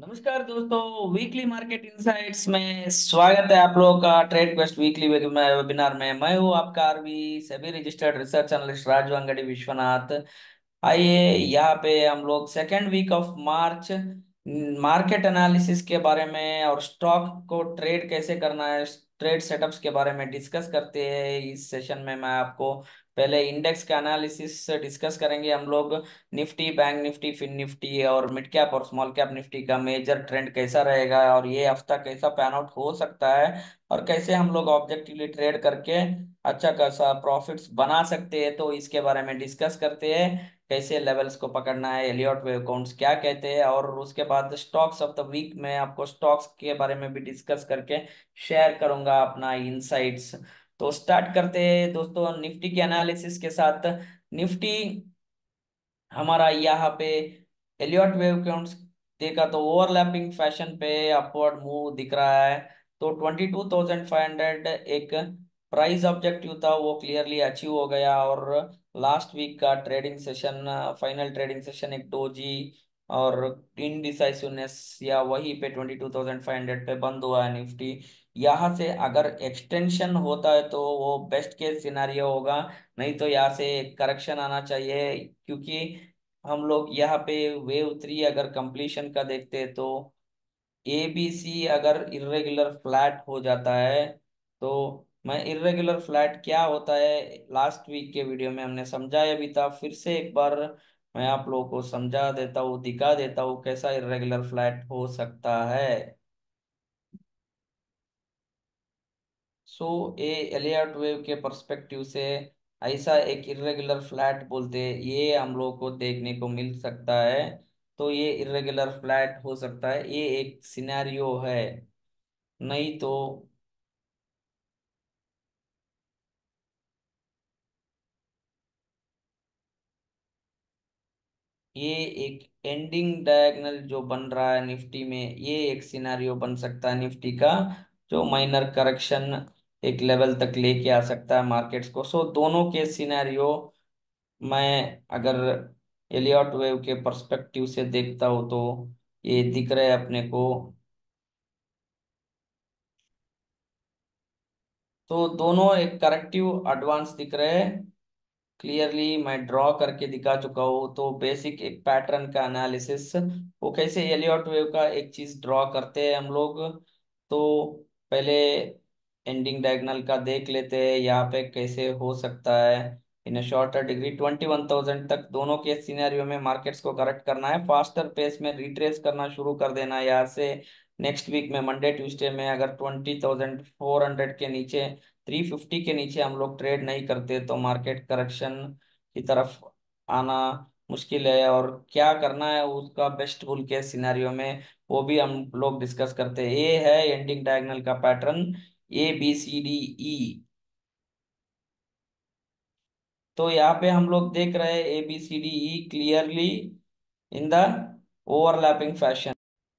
नमस्कार दोस्तों, weekly market insights में स्वागत है आप लोगों का। ट्रेड क्वेस्ट वीकली वेबिनार में मैं हूँ आपका आरवी सभी registered research analyst Raju Angadi Vishwanath. आइए यहाँ पे हम लोग second week of March market analysis के बारे में और स्टॉक को ट्रेड कैसे करना है, ट्रेड सेटअप्स के बारे में डिस्कस करते हैं। इस सेशन में मैं आपको पहले इंडेक्स का एनालिसिस डिस्कस करेंगे हम लोग। Nifty, bank Nifty, fin Nifty और मिड कैप और स्मॉल कैप निफ्टी का मेजर ट्रेंड कैसा रहेगा और ये हफ्ता कैसा पैन आउट हो सकता है और कैसे हम लोग ऑब्जेक्टिवली ट्रेड करके अच्छा खासा प्रॉफिट्स बना सकते हैं, तो इसके बारे में डिस्कस करते हैं। कैसे लेवल्स को पकड़ना है, एलियट वेव काउंट्स क्या कहते हैं, और उसके बाद स्टॉक्स ऑफ द वीक में आपको स्टॉक्स के बारे में भी डिस्कस करके शेयर करूंगा अपना इनसाइट्स। तो स्टार्ट करते हैं दोस्तों निफ्टी के एनालिसिस के साथ। निफ्टी हमारा यहाँ पे एलियट वेव काउंट्स देखा तो ओवरलैपिंग फैशन पे अपवर्ड मूव दिख रहा है। तो 22,500 एक प्राइस ऑब्जेक्टिव था, वो क्लियरली अचीव हो गया। और लास्ट वीक का trading session, final trading session एक डोजी और इनडिसाइसिवनेस या वही पे 22,500 पे बंद हुआ है निफ्टी। यहाँ से अगर एक्सटेंशन होता है तो वो बेस्ट केस सिनारियो होगा, नहीं तो यहाँ से करेक्शन आना चाहिए। क्योंकि हम लोग यहाँ पे वेव थ्री अगर कंप्लीशन का देखते हैं तो एबीसी अगर इर्रेगुलर फ्लैट हो जाता है तो, मैं इर्रेगुलर फ्लैट क्या होता है लास्ट वीक के वीडियो में हमने समझाया भी था, फिर से एक बार मैं आप लोगों को समझा देता हूँ, दिखा देता हूँ कैसा इर्रेगुलर फ्लैट हो सकता है। सो ए एलियट वेव के पर्सपेक्टिव से ऐसा एक इर्रेगुलर फ्लैट बोलते हैं, ये हम लोग को देखने को मिल सकता है। तो ये इर्रेगुलर फ्लैट हो सकता है, ये एक सिनेरियो है। नहीं तो ये एक एंडिंग डायगोनल जो बन रहा है निफ्टी में, ये एक सिनेरियो बन सकता है निफ्टी का, जो माइनर करेक्शन एक लेवल तक लेके आ सकता है मार्केट्स को। सो दोनों के सिनेरियो मैं अगर एलियट वेव के पर्सपेक्टिव से देखता हूँ तो ये दिख रहा है अपने को। तो दोनों एक करेक्टिव एडवांस दिख रहे हैं, क्लियरली मैं ड्रॉ करके दिखा चुका हूँ। तो बेसिक एक पैटर्न का एनालिसिस, वो कैसे एलियट वेव का एक चीज ड्रॉ करते हैं हम लोग। तो पहले एंडिंग डायगोनल का देख लेते हैं, यहाँ पे कैसे हो सकता है इन शॉर्टर डिग्री 21,000 तक। दोनों के सिनेरियो में मार्केट्स को करेक्ट करना है, फास्टर पेस में रिट्रेस करना शुरू कर देना है यहाँ से। नेक्स्ट वीक में मंडे ट्यूसडे में अगर 20,400 के नीचे, 350 के नीचे हम लोग ट्रेड नहीं करते तो मार्केट करेक्शन की तरफ आना मुश्किल है। और क्या करना है उसका बेस्ट बुल केस सिनेरियो में, वो भी हम लोग डिस्कस करते हैं। ये है एंडिंग डायगोनल का पैटर्न, ABCDE। तो यहाँ पे हम लोग देख रहे हैं ABCDE clearly in the overlapping fashion.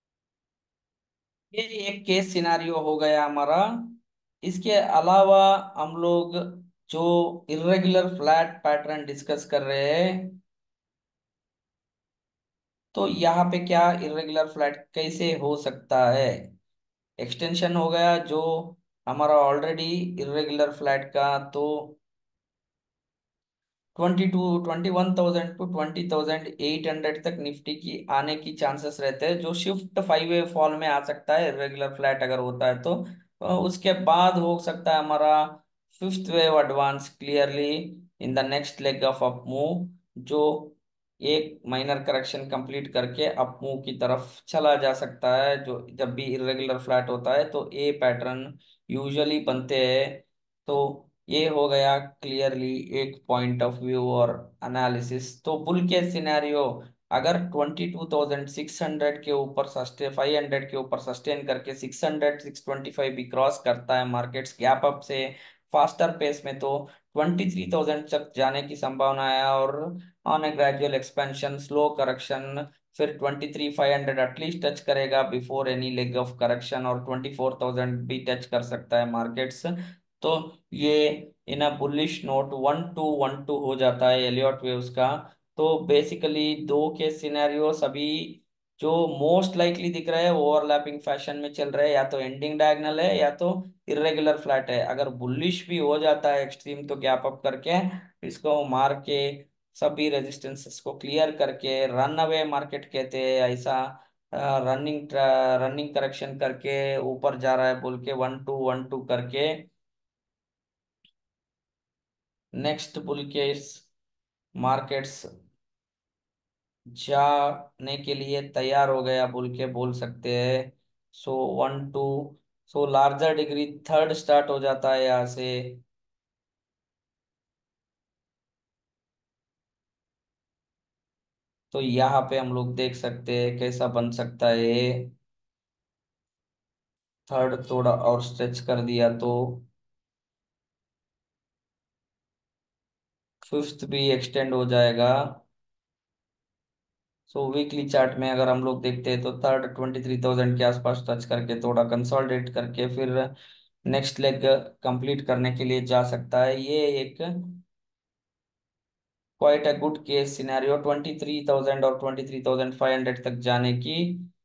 ये एक केस सिनारियो हो गया हमारा। इसके अलावा हम लोग जो इर्रेगुलर फ्लैट पैटर्न डिस्कस कर रहे हैं, तो यहाँ पे क्या इर्रेगुलर फ्लैट कैसे हो सकता है। एक्सटेंशन हो गया जो हमारा ऑलरेडी इर्रेगुलर फ्लैट का, तो 21,000 टू 20,800 तक निफ्टी की आने की चांसेस रहते हैं, जो शिफ्ट फाइव वे फॉल में आ सकता है रेगुलर फ्लैट अगर होता है तो। उसके बाद हो सकता है हमारा fifth wave advance clearly in the next leg of up move, जो एक माइनर करेक्शन कंप्लीट करके अप मूव की तरफ चला जा सकता है। जो जब भी इरेगुलर फ्लैट होता है तो ए पैटर्न यूजुअली बनते हैं। तो ये हो गया क्लियरली एक पॉइंट ऑफ व्यू और एनालिसिस। तो बुल के सिनेरियो अगर 22,600 के ऊपर सस्टेन, 500 के ऊपर सस्टेन करके 600 625 भी क्रॉस करता है मार्केट्स गैप अप से फास्टर पेस में, तो 23,000 तक जाने की संभावना है। और on a gradual expansion slow correction, फिर 23,500 एटलीस्ट टच करेगा before any leg of correction, और 24,000 भी टच कर सकता है मार्केट्स। तो ये in a bullish note 1 to 1 2 हो जाता है एलियट वेव्स का। तो बेसिकली दो के सिनेरियो सभी जो मोस्ट लाइकली दिख रहा है ओवरलैपिंग फैशन में चल रहा है, या तो एंडिंग डायगोनल है या तो इरेगुलर फ्लैट है। अगर बुलिश भी हो जाता है एक्सट्रीम, तो गैप अप करके इसको मार के सभी रेजिस्टेंसेस को क्लियर करके रन अवे मार्केट कहते हैं ऐसा। रनिंग करेक्शन करके ऊपर जा रहा है बोल के 1 2 1 2 करके नेक्स्ट बुल केस मार्केट्स जाने के लिए तैयार हो गया बोल के बोल सकते हैं। So 1 2, so larger degree third start हो जाता है यहाँ से। तो यहाँ पे हम लोग देख सकते हैं कैसा बन सकता है ये। थर्ड थोड़ा और स्ट्रेच कर दिया तो फिफ्थ भी एक्सटेंड हो जाएगा। सो वीकली चार्ट में अगर हम लोग देखते हैं तो थर्ड 23,000 के आसपास टच करके थोड़ा कंसोलिडेट करके फिर नेक्स्ट लेग कंप्लीट करने के लिए जा सकता है। ये एक quite a good case scenario 23,000 और 23,500 तक जाने की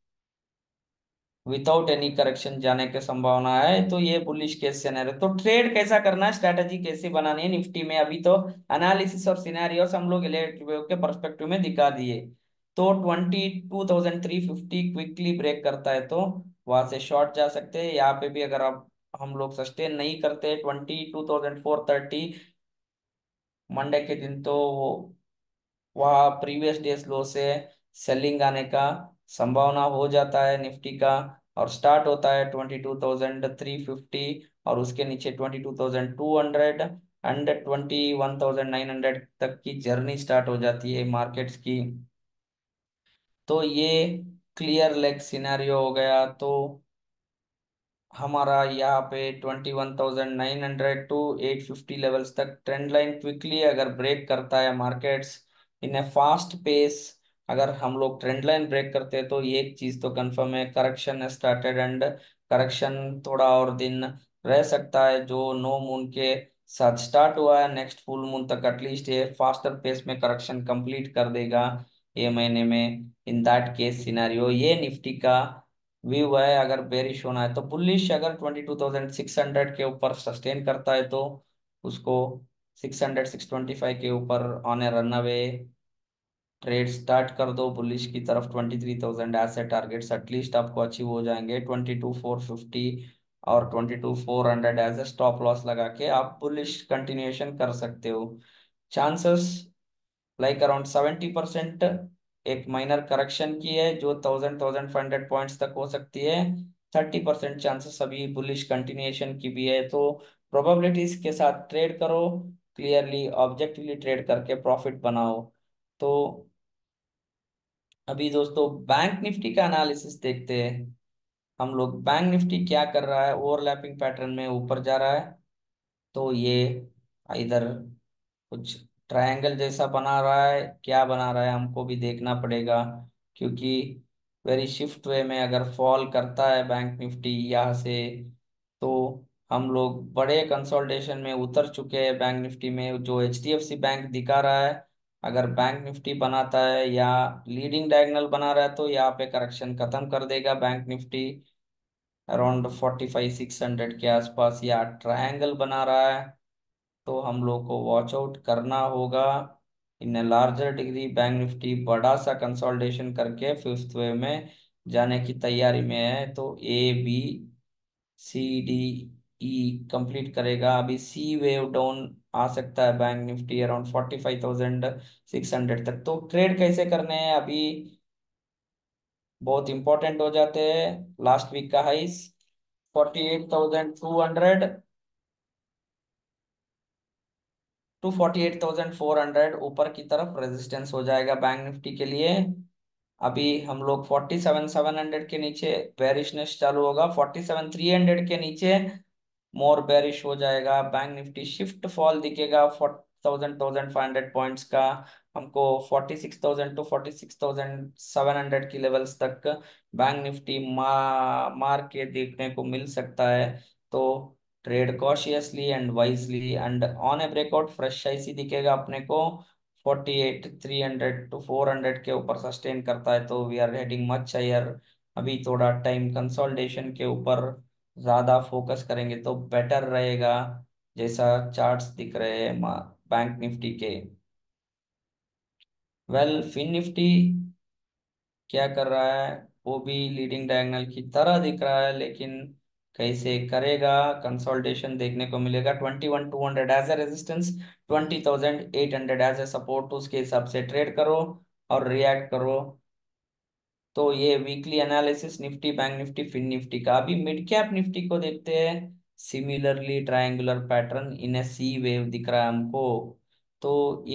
विदाउट एनी करेक्शन जाने की संभावना है। तो ये बुलिश केस सिनेरियो। तो ट्रेड कैसा करना है, स्ट्रैटेजी कैसे बनानी है निफ्टी में, अभी तो एनालिसिस और सिनेरियोस हम लोग इलेक्ट्रिक वेव के पर्सपेक्टिव में दिखा दिए। तो 22,350 क्विकली ब्रेक करता है तो वहां से शॉर्ट जा सकते हैं। यहाँ पे भी अगर आप हम लोग सस्टेन नहीं करते 22,430 मंडे के दिन, तो वहाँ प्रीवियस डेज लो से सेलिंग आने का संभावना हो जाता है निफ्टी का। और स्टार्ट होता है 22,350 और उसके नीचे 22,200 एंड 21,900 तक की जर्नी स्टार्ट हो जाती है मार्केट्स की। तो ये क्लियर लेग सिनेरियो हो गया। तो हमारा यहाँ पे 21,900 टू 850 लेवल्स तक ट्रेंड लाइन क्विकली अगर ब्रेक करता है markets in a fast pace, अगर हम लोग ट्रेंड लाइन ब्रेक करते हैं तो ये एक चीज तो कंफर्म है, करेक्शन स्टार्टेड एंड करेक्शन थोड़ा और दिन रह सकता है। जो नो मून के साथ स्टार्ट हुआ है नेक्स्ट फुल मून तक एटलीस्ट ये फास्टर पेस में करेक्शन कंप्लीट कर देगा ये महीने में। इन दैट केस सिनेरियो ये निफ्टी का व्यू है। अगर बेरिश होना है तो बुलिश, अगर 22,600 के ऊपर सस्टेन करता है तो उसको 600 625 के ऊपर on a run away trade start कर दो बुलिश की तरफ। 23,000 एसेट टारगेट्स एटलीस्ट आपको अचीव हो जाएंगे। 22,450 और 22,400 एज ए स्टॉप लॉस लगा के आप बुलिश कंटिन्यूएशन कर सकते हो। चांसेस लाइक अराउंड 70% एक माइनर करेक्शन की है जो 1,500 पॉइंट्स तक हो सकती है। 30% चांसेस अभी बुलिश कंटिन्यूएशन की भी है। तो प्रोबेबिलिटीज के साथ ट्रेड करो, क्लियरली ऑब्जेक्टिवली ट्रेड करके प्रॉफिट बनाओ। तो अभी दोस्तों बैंक निफ्टी का एनालिसिस देखते हैं हम लोग। बैंक निफ्टी क्या कर रहा है, ओवरलैपिंग पैटर्न में ऊपर जा रहा है। तो ये इधर कुछ ट्रायंगल जैसा बना रहा है, क्या बना रहा है हमको भी देखना पड़ेगा। क्योंकि वेरी शिफ्ट वे में अगर फॉल करता है बैंक निफ्टी यहाँ से, तो हम लोग बड़े कंसोलिडेशन में उतर चुके हैं बैंक निफ्टी में। जो एचडीएफसी बैंक दिखा रहा है, अगर बैंक निफ्टी बनाता है या लीडिंग डायगोनल बना रहा है तो यहाँ पे करेक्शन खत्म कर देगा बैंक निफ्टी अराउंड 45,600 के आसपास। या ट्रायंगल बना रहा है तो हम लोग को वॉच आउट करना होगा। In larger degree bank Nifty बड़ा सा कंसोलिडेशन करके फिफ्थ वेव में जाने की तैयारी में है। तो A B C D E complete करेगा। अभी सी वेव डाउन आ सकता है बैंक निफ्टी अराउंड 45,600 तक। तो ट्रेड कैसे करने हैं अभी बहुत इंपॉर्टेंट हो जाते हैं। लास्ट वीक का हाइस 48,200 टू 48,400 ऊपर की तरफ रेजिस्टेंस हो जाएगा बैंक निफ्टी के लिए। अभी हम लोग 47,700 के नीचे बेरिशनेस चालू होगा। 47,300 के नीचे मोर बेरिश हो जाएगा बैंक निफ्टी। शिफ्ट फॉल दिखेगा 4,500 पॉइंट्स का हमको। 46,000 टू 46,700 की लेवल्स तक बैंक निफ्टी मार के देखने को मिल सकता है। तो trade cautiously and wisely and on a breakout fresh IC दिखेगा अपने को 48 300 to 400 के ऊपर सस्टेन करता है तो we are heading much higher. अभी थोड़ा टाइम कंसोलिडेशन के ऊपर ज्यादा फोकस करेंगे तो बेटर रहेगा, जैसा चार्ट्स दिख रहे हैं बैंक निफ्टी के। वेल फिन निफ्टी क्या कर रहा है, वो भी लीडिंग डायगोनल की तरह दिख रहा है, लेकिन कैसे करेगा, कंसोलिडेशन देखने को मिलेगा। 21 200 as a resistance, 20 800 as a support, उसके हिसाब से ट्रेड करो और रिएक्ट करो। तो ये weekly analysis Nifty bank Nifty fin Nifty का। अभी मिड कैप निफ्टी को देखते हैं। Similarly triangular pattern in a C wave दिख रहा है हमको। तो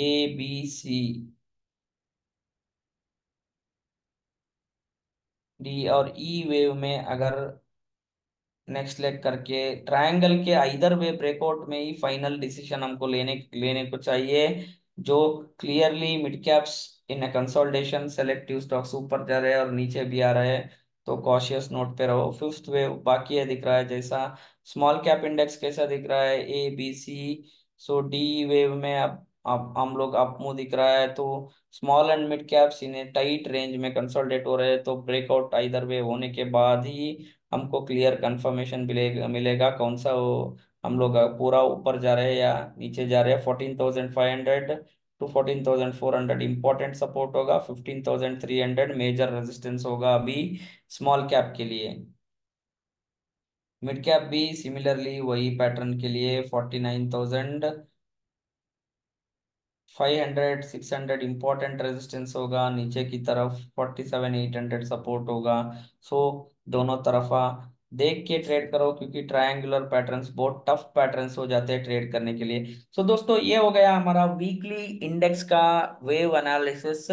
A B C D और ई वेव में अगर नेक्स्ट लेग करके ट्रायंगल के आइदर वे ब्रेकआउट में ही फाइनल डिसीजन हमको लेने लेने को चाहिए। जो clearly mid caps in consolidation selective stocks ऊपर जा रहे हैं और नीचे भी आ रहे हैं, तो कॉशियस नोट पे रहो। फिफ्थ वेव बाकी है दिख रहा है, जैसा स्मॉल कैप इंडेक्स कैसा दिख रहा है A B C। So D wave में अब हम लोग अप मूव दिख रहा है, तो स्मॉल एंड मिड कैप्स इन्हें टाइट रेंज में कंसोलिडेट हो रहे हैं, तो ब्रेकआउट आइदर वे होने के बाद ही हमको क्लियर कंफर्मेशन मिलेगा मिलेगा कौन सा वो हम लोग पूरा ऊपर जा रहे हैं या नीचे जा रहे हैं। 14,500 टू 14,400 इंपॉर्टेंट सपोर्ट होगा, 15,300 मेजर रेजिस्टेंस होगा अभी स्मॉल कैप के लिए। मिड कैप भी सिमिलरली वही पैटर्न के लिए 49,500 600 इंपॉर्टेंट रेजिस्टेंस होगा, नीचे की तरफ 47,800 सपोर्ट होगा। सो दोनों तरफा देख के ट्रेड करो, क्योंकि ट्रायंगुलर पैटर्न्स बहुत टफ पैटर्न्स हो जाते हैं ट्रेड करने के लिए। सो दोस्तों ये हो गया हमारा वीकली इंडेक्स का wave analysis.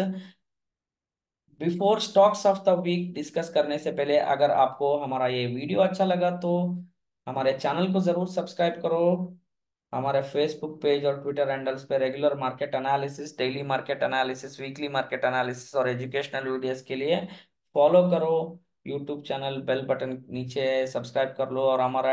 Before stocks of the week discuss करने से पहले, अगर आपको हमारा ये वीडियो अच्छा लगा तो हमारे चैनल को जरूर सब्सक्राइब करो। हमारे फेसबुक पेज और ट्विटर हैंडल्स पे regular market analysis, daily market analysis, weekly market analysis और एजुकेशनल वीडियोस के लिए फॉलो करो। यूट्यूब चैनल बेल बटन नीचे है, सब्सक्राइब कर लो। और हमारा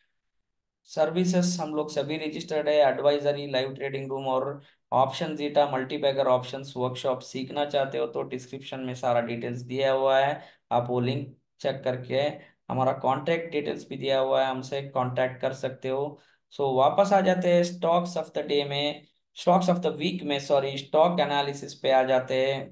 सर्विसेज हम लोग सभी रजिस्टर्ड है, एडवाइजरी, लाइव ट्रेडिंग रूम और option zeta multibagger options workshop. सीखना चाहते हो तो डिस्क्रिप्शन में सारा डिटेल्स दिया हुआ है, आप वो लिंक चेक करके हमारा कॉन्टैक्ट डिटेल्स भी दिया हुआ है, हमसे कांटेक्ट कर सकते हो। सो वापस आ जाते हैं स्टॉक्स ऑफ द डे में, स्टॉक्स ऑफ द वीक में, सॉरी स्टॉक एनालिसिस पे आ जाते हैं।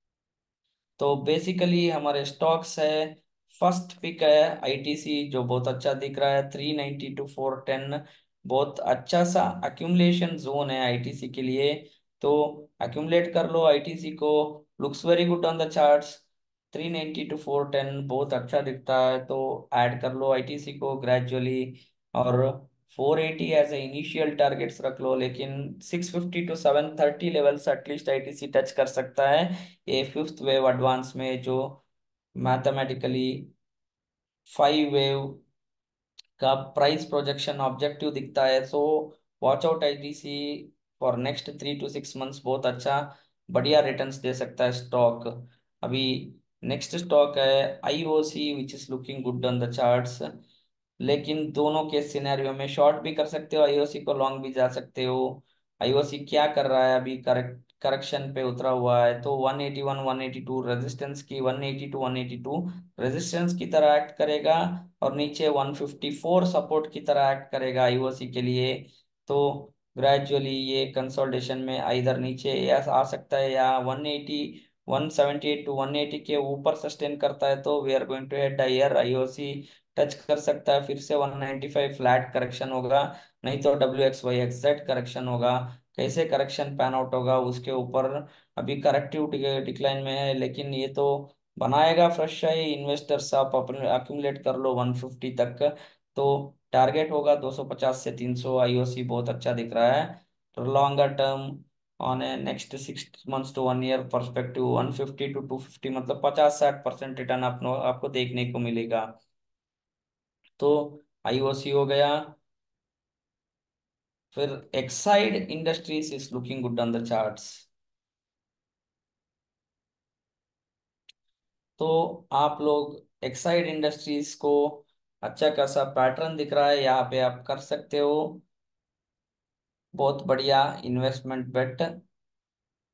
तो बेसिकली हमारे स्टॉक्स है, फर्स्ट पिक है आईटीसी, जो बहुत अच्छा दिख रहा है 390 to 410। बहुत अच्छा सा अक्यूमुलेशन जोन है आईटीसी के लिए, तो अक्यूमुलेट कर लो आईटीसी को। Looks very good on the charts, 390 to 410 बहुत अच्छा दिखता है, तो ऐड कर लो आईटीसी को ग्रेजुअली। और 480 एज ए इनिशियल टारगेट्स रख लो, लेकिन 650 to 730 levels at least ITC touch कर सकता है। ये फिफ्थ वेव एडवांस में जो मैथमेटिकली 5 वेव का प्राइस प्रोजेक्शन ऑब्जेक्टिव दिखता है। So watch out ITC for next 3 to 6 months, बहुत अच्छा बढ़िया रिटर्न्स दे सकता है स्टॉक। अभी नेक्स्ट स्टॉक है IOC which is looking good on the charts, लेकिन दोनों के सिनेरियो में शॉर्ट भी कर सकते हो आईओसी को, लॉन्ग भी जा सकते हो। आईओसी क्या कर रहा है, अभी करेक्शन पे उतरा हुआ है, तो 181 182 रेजिस्टेंस की, 180 to 182 रेजिस्टेंस की तरह एक्ट करेगा, और नीचे 154 सपोर्ट की तरह एक्ट करेगा आईओसी के लिए। तो ग्रेजुअली ये कंसोलिडेशन में इधर नीचे या आ सकता है, या 180 178 to 180 के ऊपर सस्टेन करता है तो we are going to head higher, IOC touch कर सकता है, फिर से 195 फ्लैट करेक्शन होगा, नहीं तो WXYZ करेक्शन होगा। कैसे करेक्शन पैन आउट होगा उसके ऊपर, अभी करेक्टिव डिक्लाइन में है, लेकिन ये तो बनाएगा फ्रेश है। इन्वेस्टर्स आप अपने अक्यूमुलेट कर लो 150 तक, तो टारगेट होगा 250 से 300। आईओसी बहुत अच्छा दिख रहा है, तो longer term on a next 6 months to 1 year perspective 150 to 250, मतलब 50-60% रिटर्न आपको देखने को मिलेगा। तो आईओसी हो गया। फिर Exide Industries is looking good on the charts, तो आप लोग एक्साइड इंडस्ट्रीज को अच्छा खासा पैटर्न दिख रहा है, यहाँ पे आप कर सकते हो, बहुत बढ़िया इन्वेस्टमेंट बेट।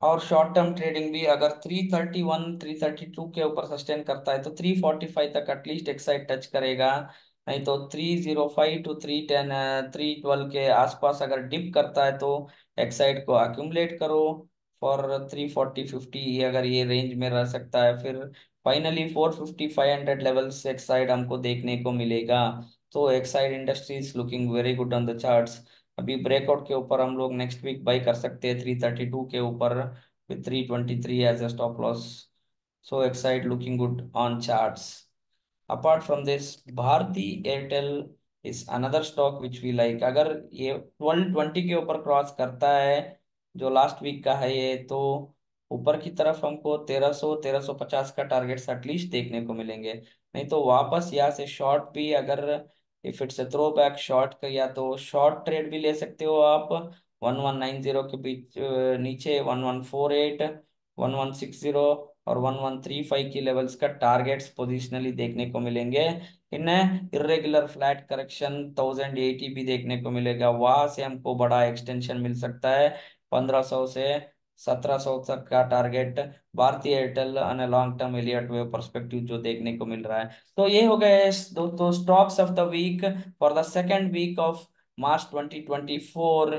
और शॉर्ट टर्म ट्रेडिंग भी अगर 331 332 के ऊपर सस्टेन करता है तो 345 तक एटलीस्ट एक साइड टच करेगा। नहीं तो 305 टू 310 312 के आसपास अगर डिप करता है तो एक साइड को अक्यूमुलेट करो फॉर 340 50, अगर ये रेंज में रह सकता है फिर फाइनली 450 500 लेवल्स एक साइड हमको देखने को मिलेगा। तो Exide industry is looking very good on the charts. अभी ब्रेकआउट के ऊपर हम लोग नेक्स्ट वीक बाई कर सकते हैं 332 के ऊपर with 323 as a stop loss. So Exide looking good on charts. Apart from this, Bharti Airtel is another stock which we like. अगर ये 1220 के ऊपर क्रॉस करता है जो लास्ट वीक का है ये, तो ऊपर की तरफ हमको 1300 1350 का टारगेट्स एटलीस्ट देखने को मिलेंगे। नहीं तो वापस यहाँ से शॉर्ट भी अगर if it's a throwback short का, या तो शॉर्ट ट्रेड भी ले सकते हो आप 1190 के बीच नीचे 1148 1160 और 1135 की लेवल्स का टारगेट्स पोजिशनली देखने को मिलेंगे। इन्हें इरेगुलर फ्लैट करेक्शन 1080 भी देखने को मिलेगा, वहां से हमको बड़ा एक्सटेंशन मिल सकता है 1500 से 1700 तक का target Bharti Airtel on a long term Elliott wave perspective जो देखने को मिल रहा है। तो ये हो गए दोस्तों stocks of the week for the second week of March 2024।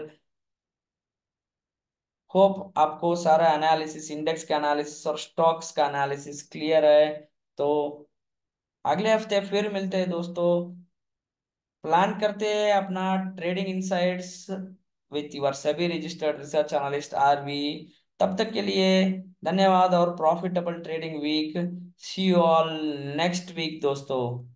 Hope आपको सारा एनालिसिस, इंडेक्स का एनालिसिस और स्टॉक्स का एनालिसिस क्लियर है। तो अगले हफ्ते फिर मिलते हैं दोस्तों, प्लान करते हैं अपना trading insights with your SEBI registered research analyst RV. तब तक के लिए धन्यवाद और profitable trading week. See you all next week दोस्तों।